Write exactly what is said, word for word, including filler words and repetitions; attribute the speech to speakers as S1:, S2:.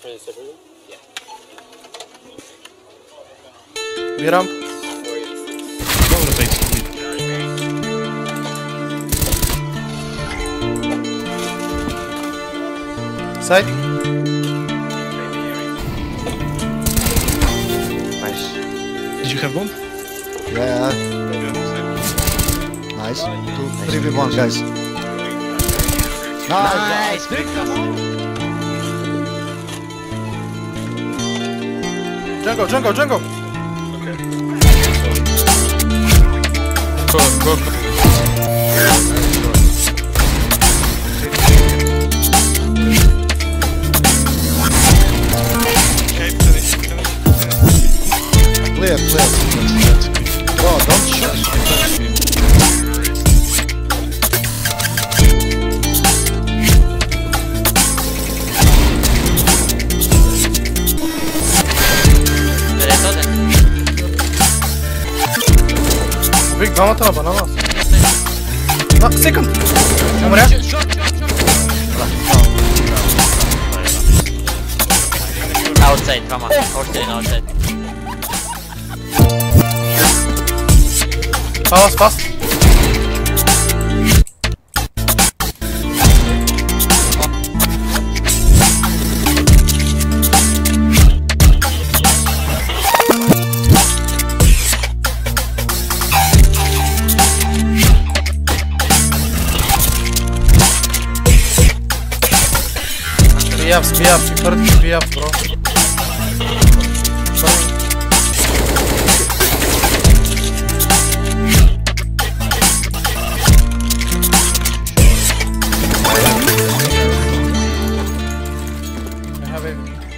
S1: Yeah.
S2: B ramp.
S3: Go to base.
S2: Side.
S4: Nice.
S3: Did you have bomb?
S4: Yeah. Nice. Two, three v one, guys. Nice.
S5: Nice, big
S2: Jungle, jungle, jungle.
S1: Go, go, go.
S4: Clear, clear. Bro, don't shoot.
S2: Big, vamos atrás, vamos. No, second. Vamos allá.
S5: Outside, come on. Outside, outside.
S2: Fast, fast. B F, B F, security B F, bro. I have it.